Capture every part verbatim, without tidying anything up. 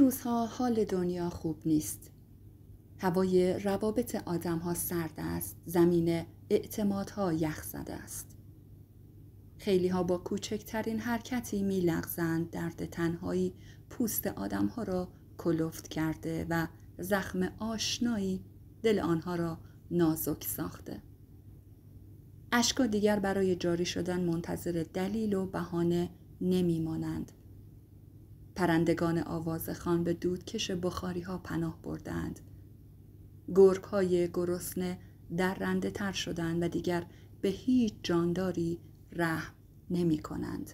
روزها حال دنیا خوب نیست. هوای روابط آدم ها سرد است، زمین اعتمادها یخ زده است. خیلی ها با کوچکترین حرکتی می لغزند، درد تنهایی پوست آدم ها را کلفت کرده و زخم آشنایی دل آنها را نازک ساخته. اشکا دیگر برای جاری شدن منتظر دلیل و بهانه نمی مانند. پرندگان آوازخوان به دودکش بخاری ها پناه بردند. گرگ های گرسنه درنده تر شدند و دیگر به هیچ جانداری رحم نمی کنند.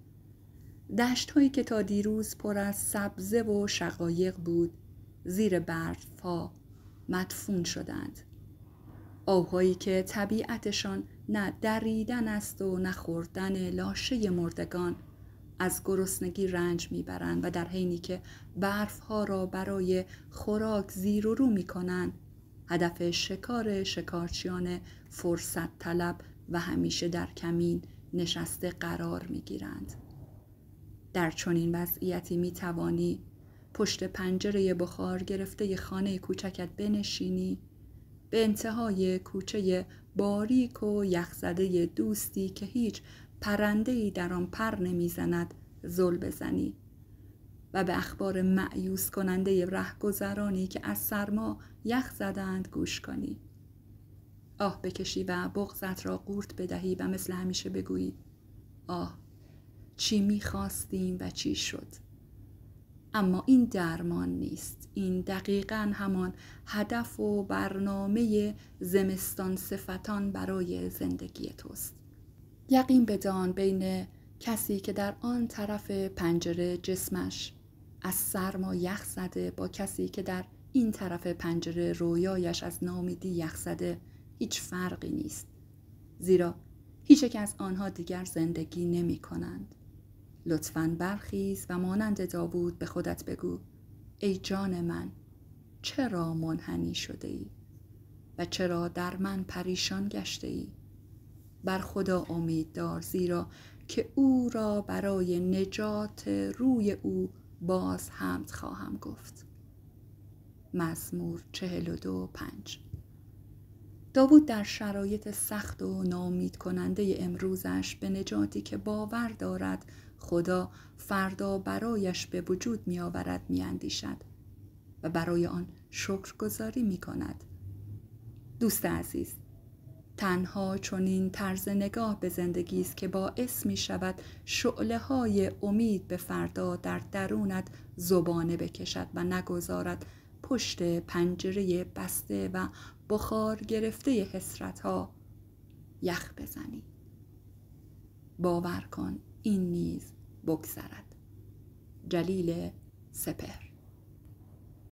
دشت هایی که تا دیروز پر از سبزه و شقایق بود، زیر برف ها مدفون شدند. آوهایی که طبیعتشان نه دریدن است و نه خوردن لاشه مردگان، از گرسنگی رنج میبرند و در حینی که برف ها را برای خوراک زیر و رو میکنند، هدف شکار شکارچیان فرصت طلب و همیشه در کمین نشسته قرار میگیرند. در چنین وضعیتی میتوانی پشت پنجره بخار گرفته خانه کوچکت بنشینی، به انتهای کوچه باریک و یخزده دوستی که هیچ پرنده‌ای در آن پر نمیزند زل بزنی و به اخبار مأیوس کننده رهگذرانی که از سرما یخ زدند گوش کنی. آه بکشی و بغضت را قورت بدهی و مثل همیشه بگویی آه چی می‌خواستیم و چی شد. اما این درمان نیست. این دقیقاً همان هدف و برنامه زمستان صفتان برای زندگی توست. یقین بدان بین کسی که در آن طرف پنجره جسمش از سرما یخ زده با کسی که در این طرف پنجره رویایش از ناامیدی یخ زده هیچ فرقی نیست. زیرا هیچ یک از آنها دیگر زندگی نمی کنند. لطفاً برخیز و مانند داوود به خودت بگو ای جان من، چرا منحنی شده ای و چرا در من پریشان گشته ای؟ بر خدا امید دار، زیرا که او را برای نجات روی او باز حمد خواهم گفت. مزمور چهل و دو پنج. داوود در شرایط سخت و ناامید کننده امروزش به نجاتی که باور دارد خدا فردا برایش به وجود می آورد می اندیشد و برای آن شکرگزاری می کند. دوست عزیز، تنها چنین طرز نگاه به زندگی است که باعث می شود شعله های امید به فردا در درونت زبانه بکشد و نگذارد پشت پنجره بسته و بخار گرفته حسرت ها یخ بزنی. باور کن این نیز بگذرد. جلیل سپهر.